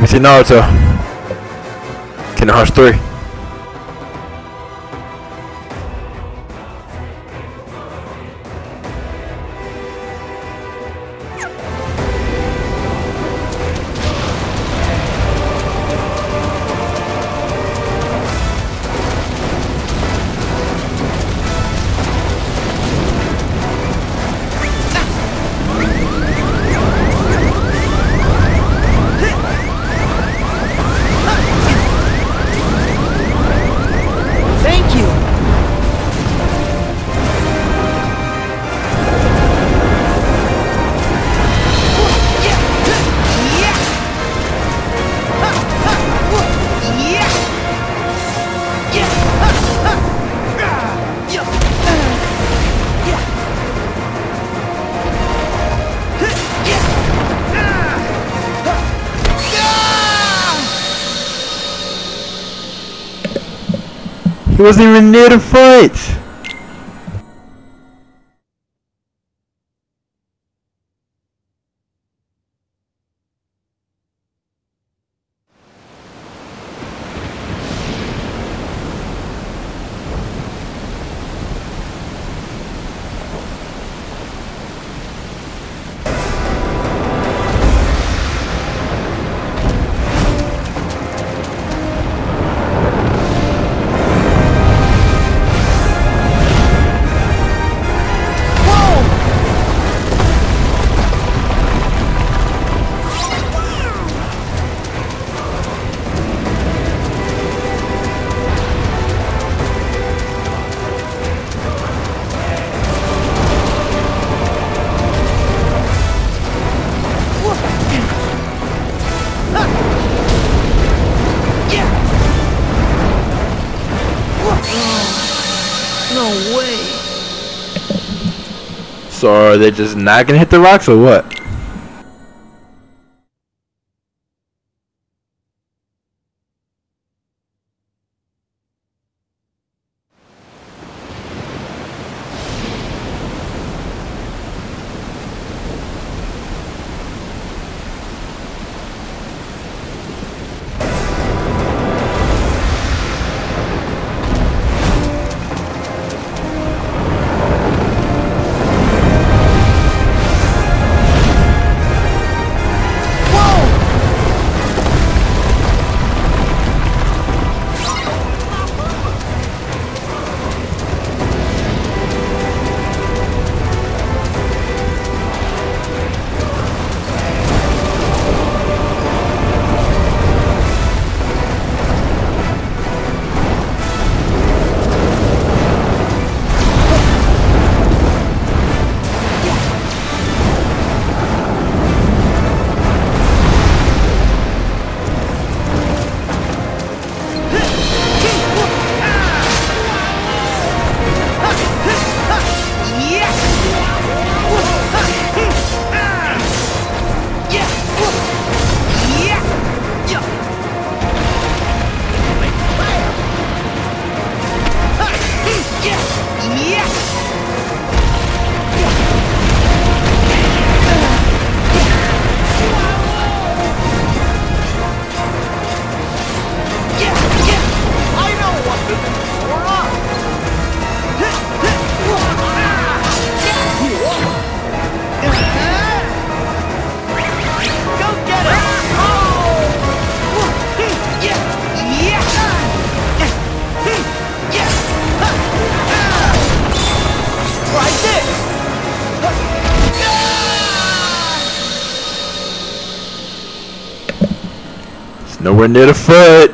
see Naruto. Kingdom Hearts 3. He wasn't even near to fight! No way. So are they just not gonna hit the rocks or what? Nowhere near the foot.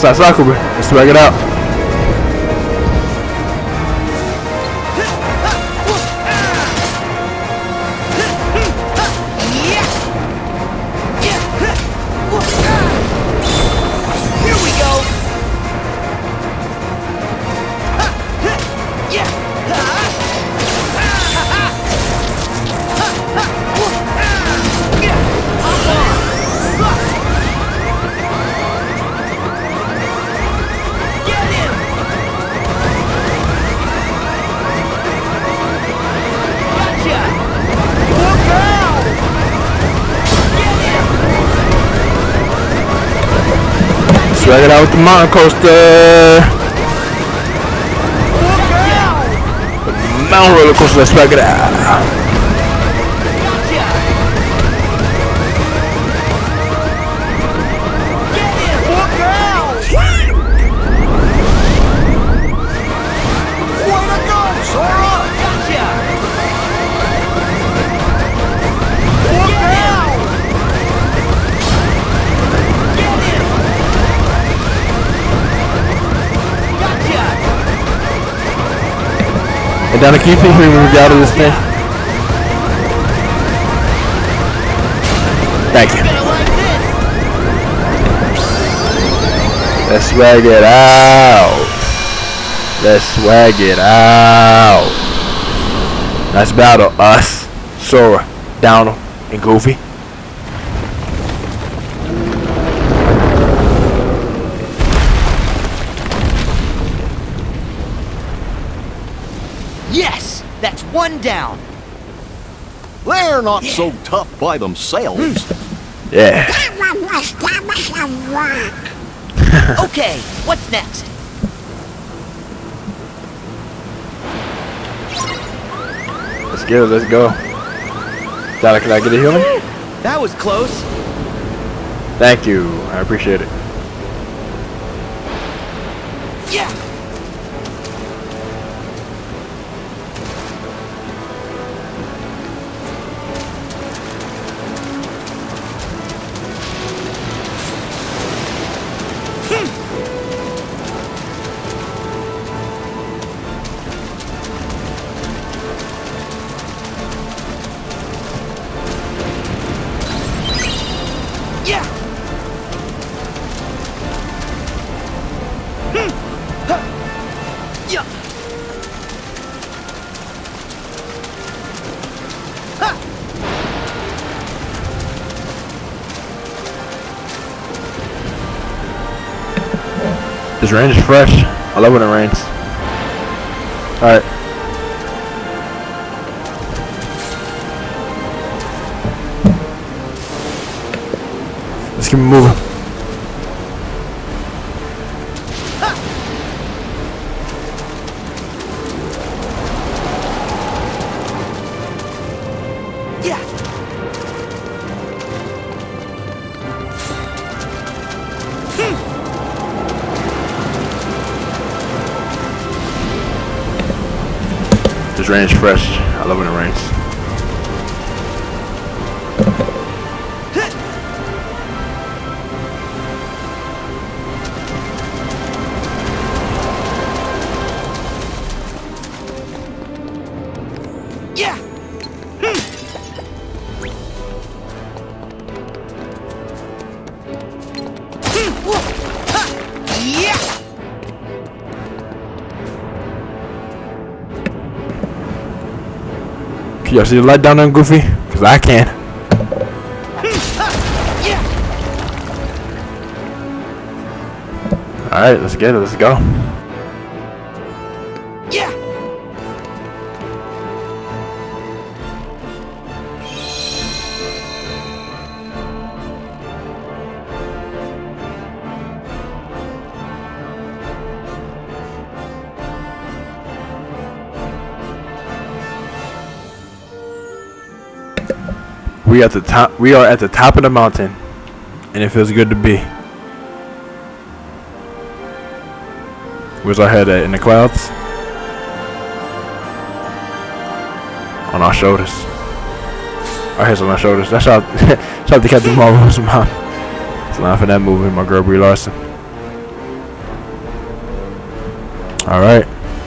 Westside Soccer, let's swag it out. Swag it out with the mountain coaster. The mountain roller coaster, let's swag it out. And Donna, can you think we moved out of this thing? Thank you. Let's swag it out. Let's swag it out. Nice battle. Us, Sora, Donald, and Goofy. Yes! That's one down! They're not so tough by themselves. Yeah. Okay, what's next? Let's get it, let's go. Donna, can I get a healing? That was close. Thank you, I appreciate it. Yeah! Yeah! Yeah! This rain is fresh. I love when it rains. Alright. Let's keep moving. This rain is fresh. I love when it rains. Yeah! Can y'all see the light down there, Goofy? Cause I can. Alright, let's get it, let's go. Yeah! We at the top. We are at the top of the mountain, and it feels good to be. Where's our head at? In the clouds? On our shoulders. Our heads on our shoulders. That's how. Shout out to Captain Marvel's mom. It's a line for that movie, my girl Brie Larson. Alright.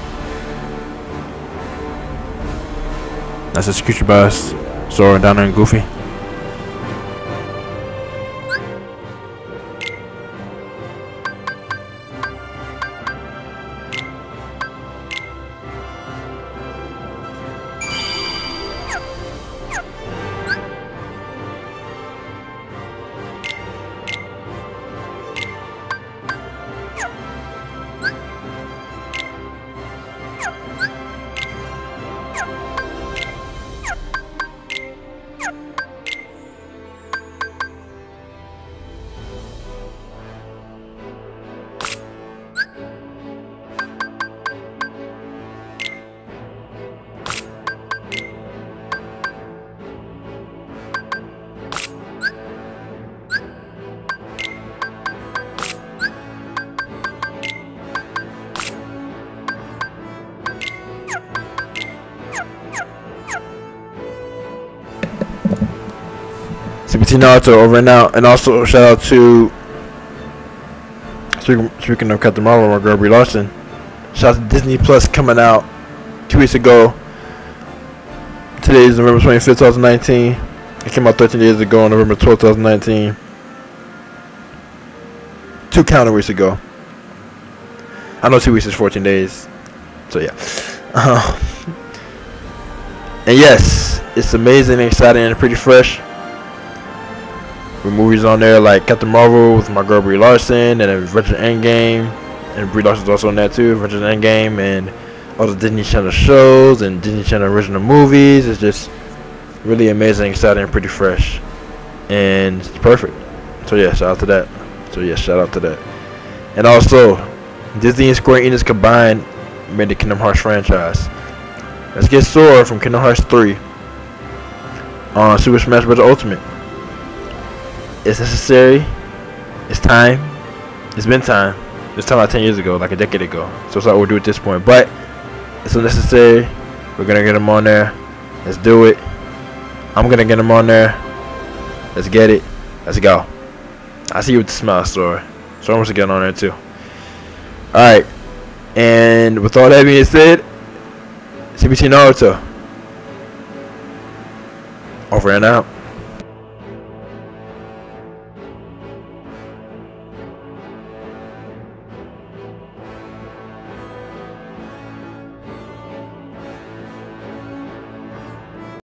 That's execution by us. Zoro, Donner, and Goofy. CBT Naruto over and out. And also shout out to, speaking of Captain Marvel, my girl Brie Larson, shout out to Disney Plus coming out 2 weeks ago. Today is November 25th, 2019. It came out 13 days ago on November 12th, 2019. 2 calendar weeks ago. I know 2 weeks is 14 days. So yeah. And yes, it's amazing, exciting, and pretty fresh. With movies on there like Captain Marvel with my girl Brie Larson, and then Avengers Endgame, and Brie Larson's also on that too, Avengers Endgame, and all the Disney Channel shows and Disney Channel original movies. It's just really amazing, exciting, and pretty fresh, and it's perfect. So yeah, shout out to that. And also, Disney and Square Enix combined made the Kingdom Hearts franchise. Let's get Sora from Kingdom Hearts 3 on Super Smash Bros. Ultimate. It's necessary. It's time. It's been time. It's time like 10 years ago, like a decade ago. So it's like we'll do at this point. But it's unnecessary. We're gonna get him on there. Let's do it. I'm gonna get him on there. Let's get it. Let's go. I see you with the smile, Sora. Sora wants to get on there too. Alright. And with all that being said, CBT Naruto. Over and out.